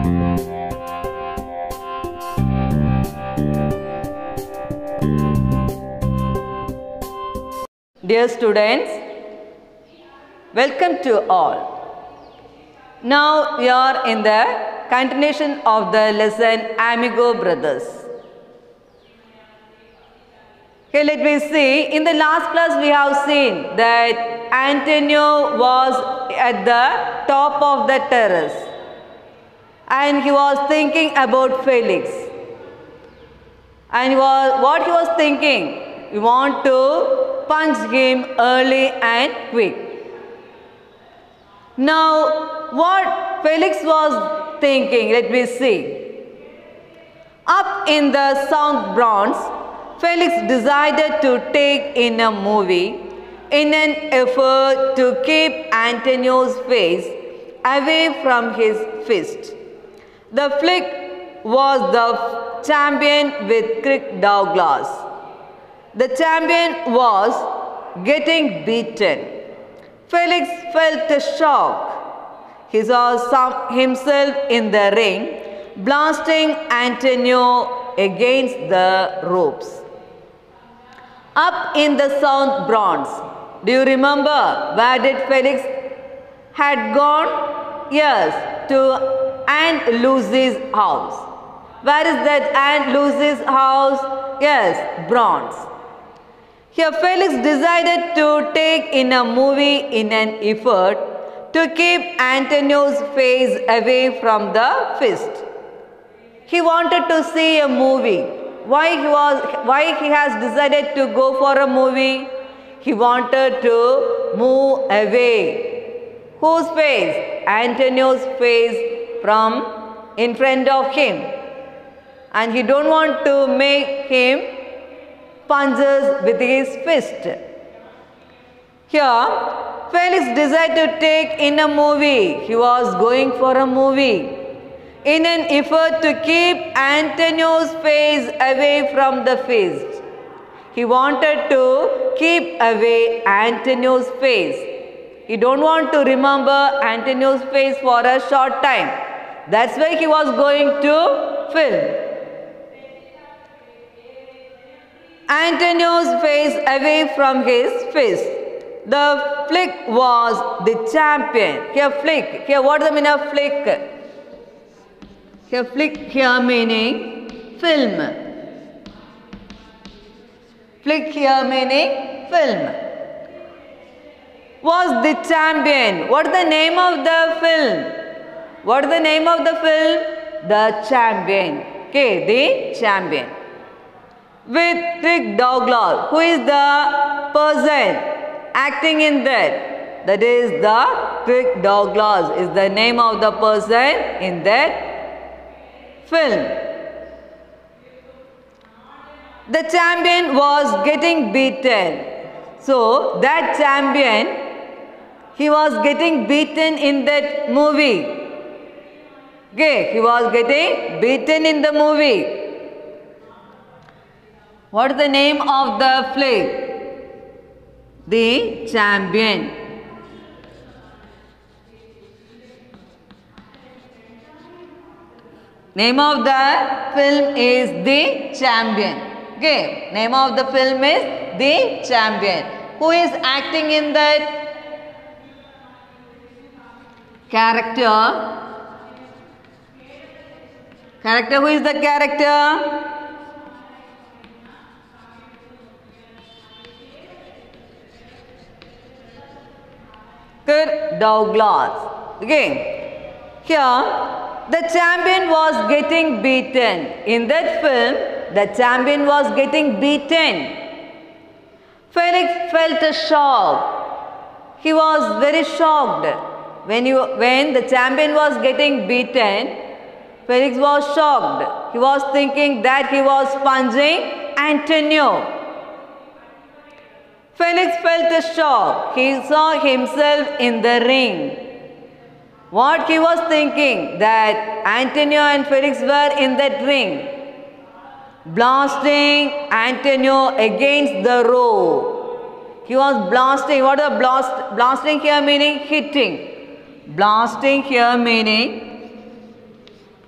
Dear students, welcome to all. Now we are in the continuation of the lesson Amigo Brothers. Okay, let me see. In the last class we have seen that Antonio was at the top of the terrace and he was thinking about Felix. And what he was thinking? We want to punch him early and quick. Now, what Felix was thinking, let me see. Up in the South Bronx, Felix decided to take in a movie in an effort to keep Antonio's face away from his fist. The flick was The Champion with Kirk Douglas. The champion was getting beaten. Felix felt a shock. He saw himself in the ring, blasting Antonio against the ropes. Up in the South Bronx, do you remember where did Felix had gone? Yes, to Aunt Lucy's house. Where is that Aunt Lucy's house? Yes, Bronx. Here Felix decided to take in a movie in an effort to keep Antonio's face away from the fist. He wanted to see a movie. Why he has decided to go for a movie? He wanted to move away. Whose face? Antonio's face from in front of him. And he don't want to make him punches with his fist. Here, Felix decided to take in a movie. He was going for a movie in an effort to keep Antonio's face away from the fist. He wanted to keep away Antonio's face. He don't want to remember Antonio's face for a short time. That's why he was going to film Antonio's face away from his fist. The flick was The Champion. Here flick. Here what is the meaning of flick? Here flick here meaning film. Flick here meaning film. Was The Champion. What is the name of the film? What is the name of the film? The Champion. Okay, The Champion. With Kirk Douglas, who is the person acting in that? That is the Kirk Douglas is the name of the person in that film. The champion was getting beaten. So that champion, he was getting beaten in that movie. Okay, he was getting beaten in the movie. What is the name of the flick? The Champion. Name of the film is The Champion. Okay, name of the film is The Champion. Who is acting in that character? Who is the character? Kirk Douglas. Okay. Here, the champion was getting beaten. In that film, the champion was getting beaten. Felix felt a shock. He was very shocked. When the champion was getting beaten, Felix was shocked. He was thinking that he was punching Antonio. Felix felt a shock. He saw himself in the ring. What he was thinking? That Antonio and Felix were in that ring, blasting Antonio against the rope. He was blasting. What is blasting here meaning? Hitting. Blasting here meaning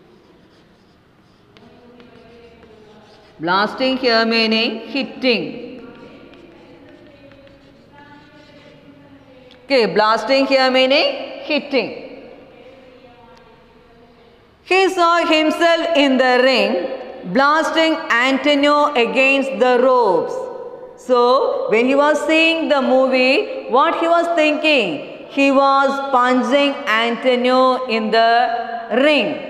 Blasting here meaning hitting. Okay, blasting here meaning hitting. He saw himself in the ring, blasting Antonio against the ropes. So, when he was seeing the movie, what he was thinking? He was punching Antonio in the ring.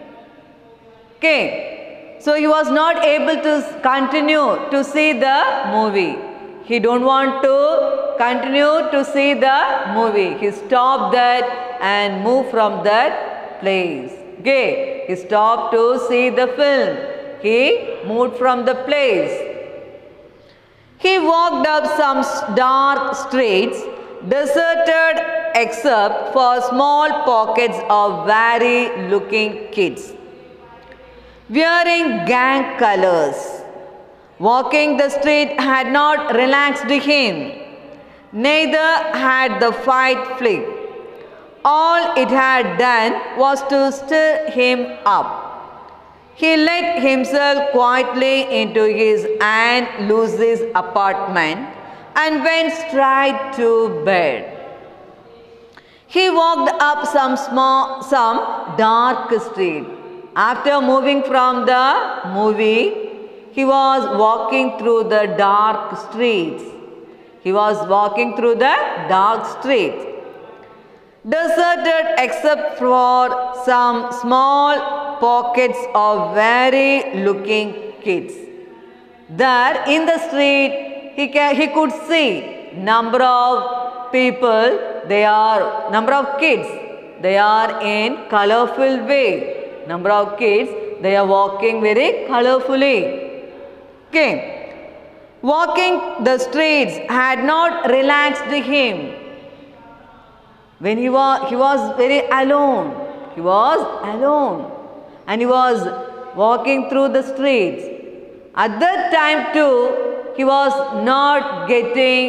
Okay. So, he was not able to continue to see the movie. He don't want to continue to see the movie. He stopped that and moved from that place. Okay, he stopped to see the film. He moved from the place. He walked up some dark streets, deserted except for small pockets of varied looking kids, wearing gang colors. Walking the street had not relaxed him. Neither had the fight flick. All it had done was to stir him up. He let himself quietly into his Aunt Lucy's apartment and went straight to bed. He walked up some dark street. After moving from the movie, he was walking through the dark streets. He was walking through the dark streets, deserted except for some small pockets of very looking kids. There in the street, he could see number of people, number of kids. They are in colorful way. Number of kids, they are walking very colorfully. Okay. Walking the streets had not relaxed him. When he was very alone. He was alone. And he was walking through the streets. At that time too, he was not getting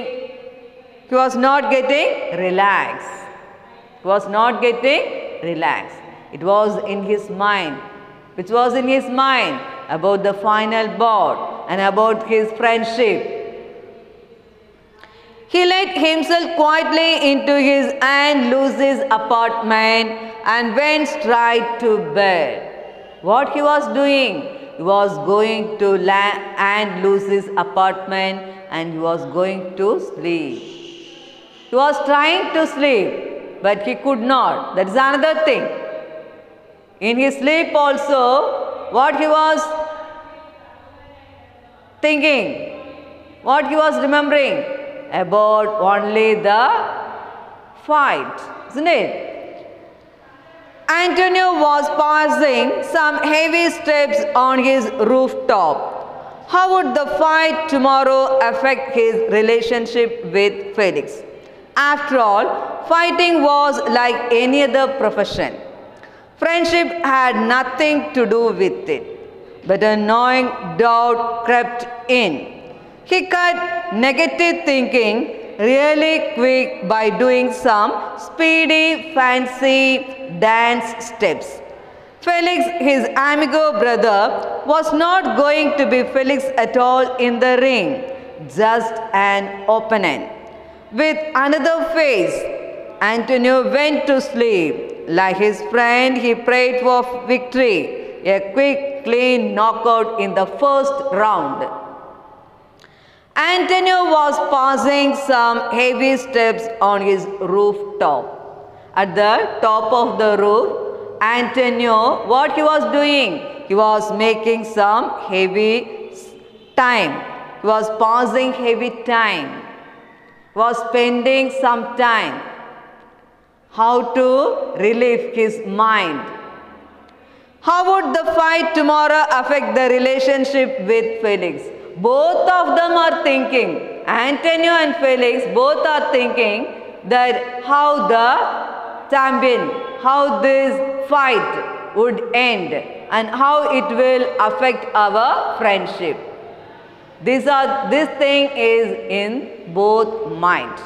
relaxed. He was not getting relaxed. It was in his mind. Which was in his mind about the final bout and about his friendship. He let himself quietly into his Aunt Lucy's apartment and went straight to bed. What he was doing? He was going to Aunt Lucy's apartment and he was going to sleep. He was trying to sleep, but he could not. That is another thing. In his sleep also, what he was thinking, what he was remembering about only the fight, isn't it? Antonio was passing some heavy steps on his rooftop. How would the fight tomorrow affect his relationship with Felix? After all, fighting was like any other profession. Friendship had nothing to do with it, but a gnawing doubt crept in. He cut negative thinking really quick by doing some speedy, fancy dance steps. Felix, his amigo brother, was not going to be Felix at all in the ring, just an opponent. With another face, Antonio went to sleep. Like his friend, he prayed for victory, a quick, clean knockout in the first round. Antonio was passing some heavy steps on his rooftop. At the top of the roof, Antonio, what he was doing? He was making some heavy time. He was passing heavy time. He was spending some time. How to relieve his mind. How would the fight tomorrow affect the relationship with Felix? Both of them are thinking, Antonio and Felix both are thinking that how the champion, how this fight would end and how it will affect our friendship. This thing is in both minds.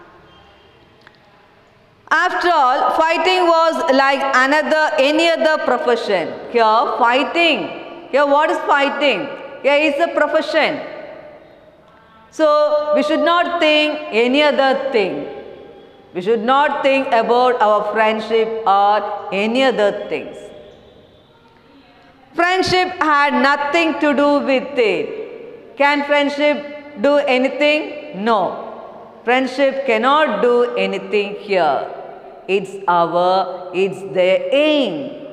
After all, fighting was like any other profession. Here, what is fighting? Here is a profession. So we should not think any other thing. We should not think about our friendship or any other things. Friendship had nothing to do with it. Can friendship do anything? No. Friendship cannot do anything here. It's the aim.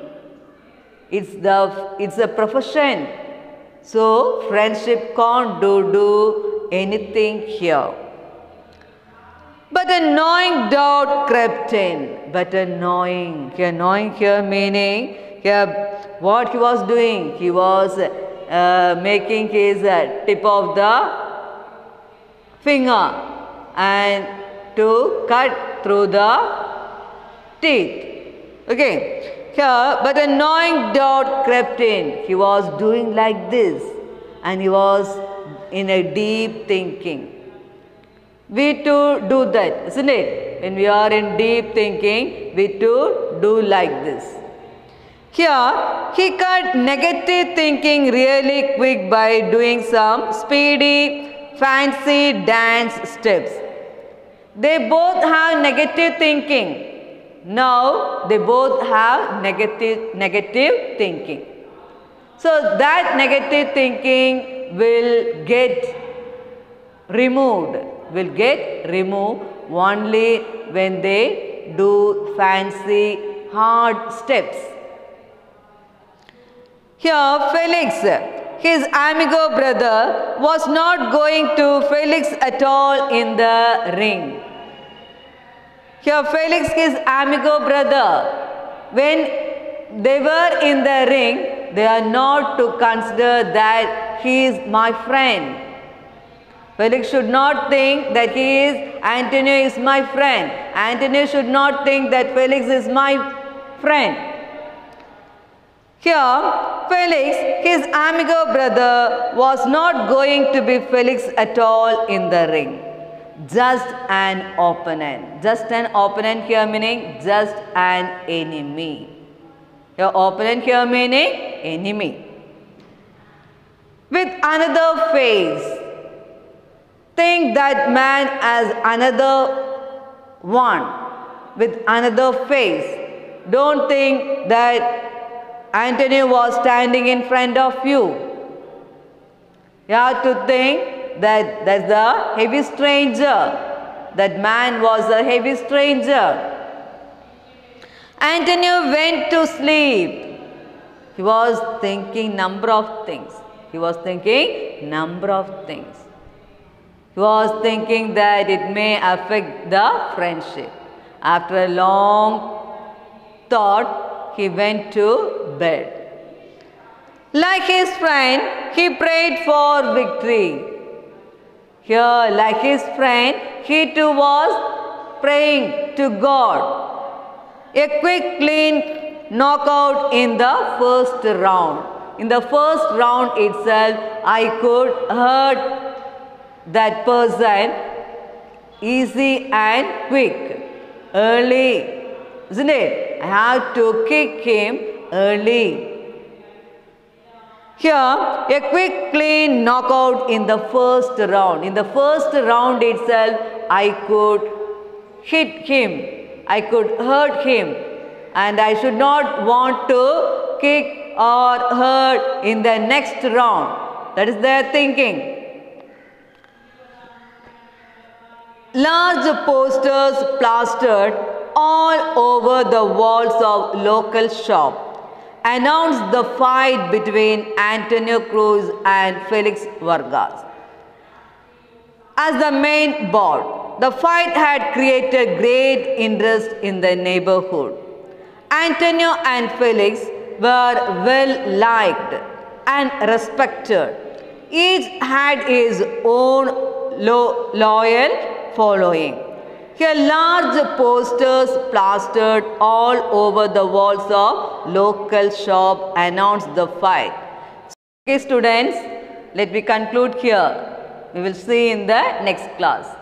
It's a profession. So friendship can't do anything here. But a gnawing doubt crept in. But a gnawing. Here gnawing here meaning here what he was doing. He was making his tip of the finger and to cut through the teeth. Okay. Here, but a gnawing doubt crept in. He was doing like this and he was in a deep thinking. We too do that, isn't it? When we are in deep thinking, we too do like this. Here, he cut negative thinking really quick by doing some speedy, fancy dance steps. They both have negative thinking. Now, they both have negative thinking. So, that negative thinking will get removed. Only when they do fancy hard steps. Here Felix, his amigo brother, was not going to Felix at all in the ring. Here Felix, his amigo brother, when they were in the ring, they are not to consider that he is my friend. Felix should not think that Antonio is my friend. Antonio should not think that Felix is my friend. Here, Felix, his amigo brother, was not going to be Felix at all in the ring. Just an opponent. Just an opponent here meaning just an enemy. Your opponent here meaning enemy. With another face. Think that man as another one with another face. Don't think that Antonio was standing in front of you. You have to think that that's the heavy stranger. That man was a heavy stranger. Antonio went to sleep. He was thinking number of things. He was thinking that it may affect the friendship. After a long thought, he went to bed. Like his friend, he prayed for victory. Here, like his friend, he too was praying to God. A quick, clean knockout in the first round. In the first round itself, I could hurt that person easy and quick, early, isn't it? I have to kick him early. Here, a quick, clean knockout in the first round. In the first round itself, I could hit him. I could hurt him. And I should not want to kick or hurt in the next round. That is their thinking. Large posters plastered all over the walls of local shop announced the fight between Antonio Cruz and Felix Vargas. As the main board, the fight had created great interest in the neighborhood. Antonio and Felix were well liked and respected. Each had his own loyal following. Here large posters plastered all over the walls of local shop announced the fight. Okay students, let me conclude here. We will see in the next class.